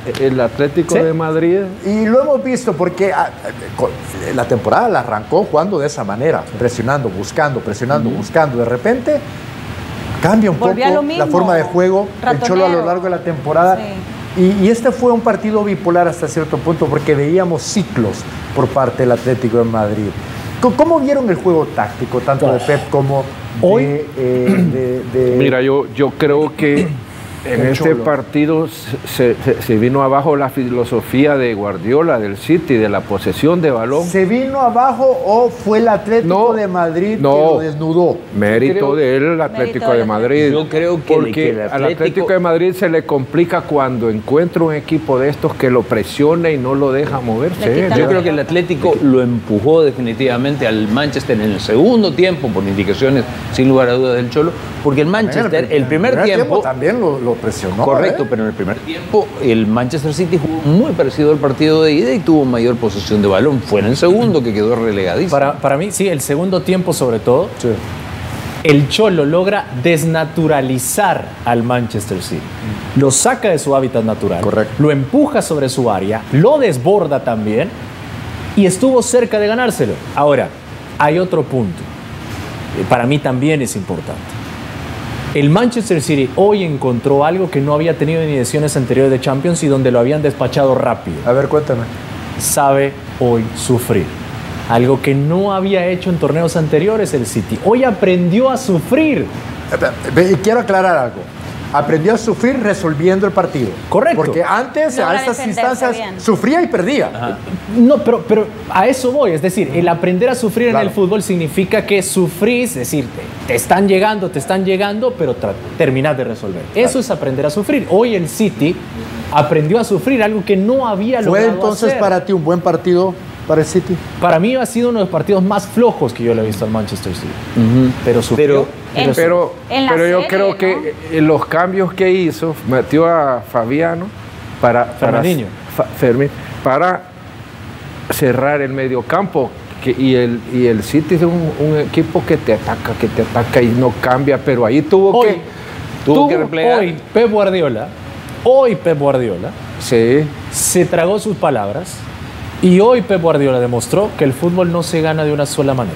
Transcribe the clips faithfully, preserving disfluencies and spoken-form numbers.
el Atlético ¿Sí? de Madrid. Y lo hemos visto porque la temporada la arrancó jugando de esa manera, presionando, buscando, presionando, uh-huh. buscando. De repente cambia un Volvió poco la forma de juego del Cholo a lo largo de la temporada. Sí. Y, y este fue un partido bipolar hasta cierto punto porque veíamos ciclos por parte del Atlético de Madrid. ¿Cómo vieron el juego táctico, tanto de Pep como de... Hoy, eh, de, de Mira, yo, yo creo que en este Cholo. partido se, se, se vino abajo la filosofía de Guardiola, del City, de la posesión de balón. ¿Se vino abajo o fue el Atlético no, de Madrid no, que lo desnudó? Mérito creo, de él, el Atlético de Madrid. Yo creo que, porque que el Atlético... al Atlético de Madrid se le complica cuando encuentra un equipo de estos que lo presiona y no lo deja moverse. Yo creo que el Atlético lo empujó definitivamente al Manchester en el segundo tiempo, por indicaciones sin lugar a dudas del Cholo, porque el Manchester, el, el primer, primer tiempo, tiempo también lo, lo presionó. Correcto, ¿eh? pero en el primer tiempo el Manchester City jugó muy parecido al partido de ida y tuvo mayor posesión de balón. Fue en el segundo que quedó relegadísimo. Para, para mí, sí, el segundo tiempo sobre todo, sí. el Cholo logra desnaturalizar al Manchester City. Lo saca de su hábitat natural, Correcto. lo empuja sobre su área, lo desborda también y estuvo cerca de ganárselo. Ahora, hay otro punto. Para mí también es importante. El Manchester City hoy encontró algo que no había tenido en ediciones anteriores de Champions y donde lo habían despachado rápido. A ver, cuéntame. Sabe hoy sufrir. Algo que no había hecho en torneos anteriores el City. Hoy aprendió a sufrir. Quiero aclarar algo. Aprendió a sufrir resolviendo el partido. Correcto. Porque antes, a estas instancias, bien. sufría y perdía. Ajá. No, pero, pero a eso voy. Es decir, el aprender a sufrir claro. en el fútbol significa que sufrís, es decir, te, te están llegando, te están llegando, pero terminás de resolver. Claro. Eso es aprender a sufrir. Hoy el City aprendió a sufrir algo que no había logrado ¿Fue entonces hacer. para ti un buen partido para el City? Para mí ha sido uno de los partidos más flojos que yo le he visto al Manchester City. Uh-huh. Pero sufrió. Pero, pero, en, pero, en pero yo serie, creo ¿no? que los cambios que hizo, metió a Fabiano para, para, fa, Fermín, para cerrar el mediocampo. Que, y, el, y el City es un, un equipo que te ataca, que te ataca y no cambia, pero ahí tuvo hoy, que, tuvo tuvo que replegar. Hoy Pep Guardiola, hoy Pep Guardiola sí. se tragó sus palabras. Y hoy Pep Guardiola demostró que el fútbol no se gana de una sola manera.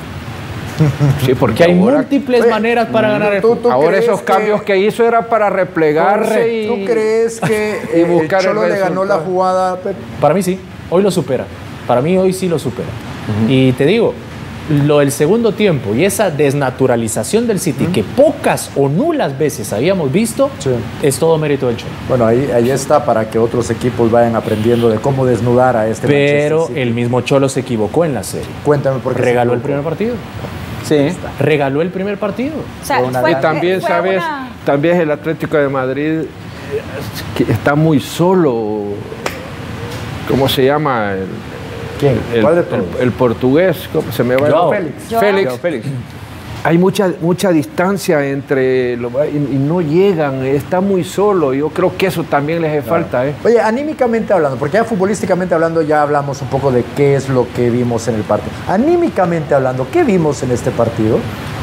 Sí, porque hay ahora, múltiples oye, maneras para ganar el fútbol. Ahora esos que, cambios que hizo era para replegarse y... ¿Tú crees que y buscar el Cholo el le ganó la jugada a Pep? Para mí sí, hoy lo supera. Para mí hoy sí lo supera. Uh-huh. Y te digo, lo del segundo tiempo y esa desnaturalización del City uh-huh. que pocas o nulas veces habíamos visto, sí. es todo mérito del Cholo. Bueno, ahí, ahí está para que otros equipos vayan aprendiendo de cómo desnudar a este Pero Manchester City. El mismo Cholo se equivocó en la serie. Cuéntame por qué. Regaló el primer partido. Sí. Regaló el primer partido. O sea, fue, y también, fue ¿sabes? Una... También el Atlético de Madrid que está muy solo. ¿Cómo se llama? El, ¿Quién? El, ¿Cuál de todos? El, el portugués, ¿cómo se me va? Joao. Félix. Joao. Félix. Joao Félix. Hay mucha, mucha distancia entre lo, y, y no llegan, está muy solo. Yo creo que eso también les hace claro. falta. ¿eh? Oye, anímicamente hablando, porque ya futbolísticamente hablando ya hablamos un poco de qué es lo que vimos en el partido. Anímicamente hablando, ¿qué vimos en este partido?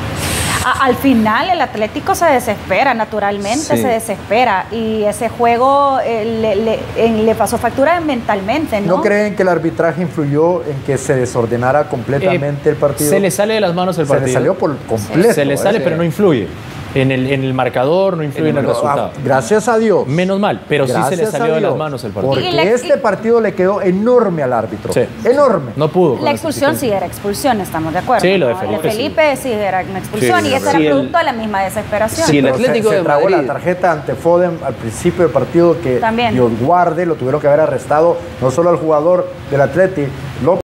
A, al final el Atlético se desespera, naturalmente sí. se desespera. Y ese juego eh, le, le, le pasó factura mentalmente, ¿no? ¿No creen que el arbitraje influyó en que se desordenara completamente eh, el partido? Se le sale de las manos el partido. Se le salió por completo. Se le sale, eh. pero no influye. En el, en el marcador, no influye en el, en el resultado. Gracias a Dios. Menos mal, pero gracias sí se le salió de las manos el partido. Porque la, este partido le quedó enorme al árbitro. Sí. Enorme. No pudo. La expulsión sí era expulsión, estamos de acuerdo. Sí, lo de ¿no? Felipe. De Felipe sí, sí era una expulsión sí, y eso sí, era producto el... de la misma desesperación. Sí, el Atlético se, se tragó la tarjeta ante Foden al principio del partido que También. Dios guarde, lo tuvieron que haber arrestado, no solo al jugador del Atlético,